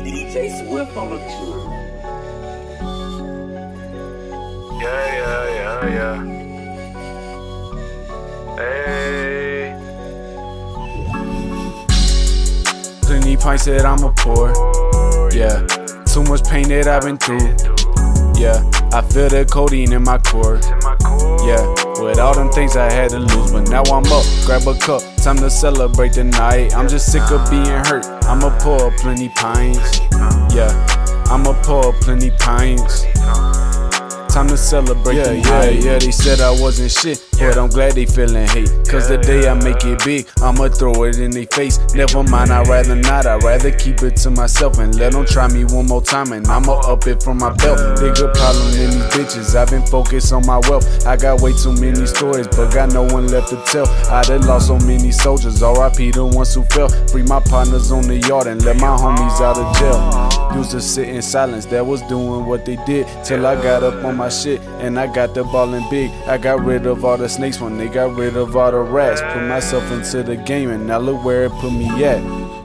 DJ Swift on the tour. Yeah. Hey. Plenty pints that I'ma pour. Yeah. Too much pain that I've been through. Yeah. I feel the codeine in my core. Yeah. With all them things I had to lose, but now I'm up. Grab a cup, time to celebrate the night. I'm just sick of being hurt. I'ma pour up plenty pints. Yeah. I'ma pour up plenty pints. Time to celebrate the night. Yeah, they said I wasn't shit, but I'm glad they feeling hate. Cause the day I make it big, I'ma throw it in their face. Never mind, I'd rather not, I'd rather keep it to myself and let them try me one more time, and I'ma up it from my belt. Bigger problem than these bitches, I've been focused on my wealth. I got way too many stories, but got no one left to tell. I done lost so many soldiers, R.I.P. the ones who fell. Free my partners on the yard and let my homies out of jail. Used to sit in silence, that was doing what they did, till I got up on my shit and I got the ballin' big. I got rid of all the snakes when they got rid of all the rats. Put myself into the game and now look where it put me at.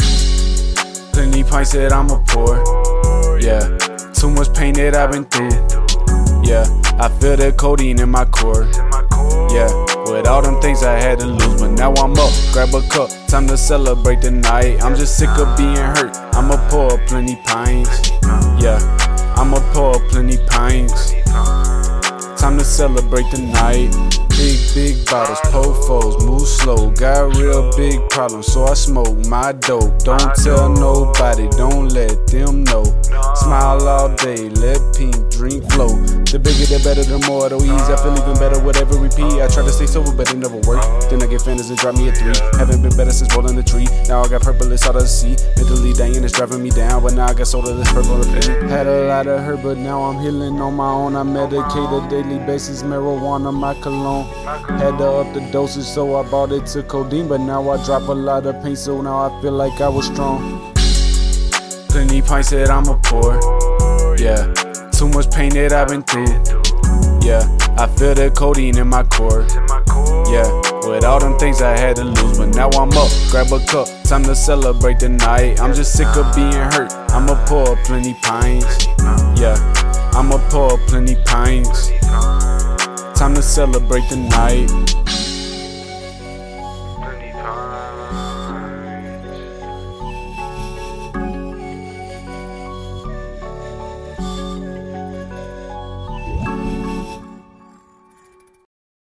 Plenty pints that I'ma pour. Yeah. Too much pain that I've been through. Yeah. I feel the codeine in my core. Yeah. With all them things I had to lose, but now I'm up. Grab a cup, time to celebrate the night. I'm just sick of being hurt. I'ma pour up plenty pints. Yeah. I'ma pour up plenty pints. Time to celebrate the night. Big bottles, po-foes, move slow. Got real big problems, so I smoke my dope. Don't tell nobody, don't let them know. Smile all day, let pink drink flow. The bigger the better, the more the ease. I feel even better with every repeat. I try to stay sober, but it never worked. Then I get fantasies and drop me a 3. Haven't been better since rolling the tree. Now I got purple, it's out of the sea. Mentally dying, it's driving me down, but now I got soda that's purple to pay. Had a lot of hurt, but now I'm healing on my own. I medicate a daily basis, marijuana, my cologne. Had to up the dosage, so I bought it to codeine, but now I drop a lot of pain, so now I feel like I was strong. Plenty pints that I'ma pour. Yeah. Too much pain that I've been through. Yeah. I feel the codeine in my core. Yeah. With all them things I had to lose, but now I'm up. Grab a cup, time to celebrate the night. I'm just sick of being hurt. I'ma pour up plenty pints. Yeah. I'ma pour up plenty pints. Time to celebrate the night.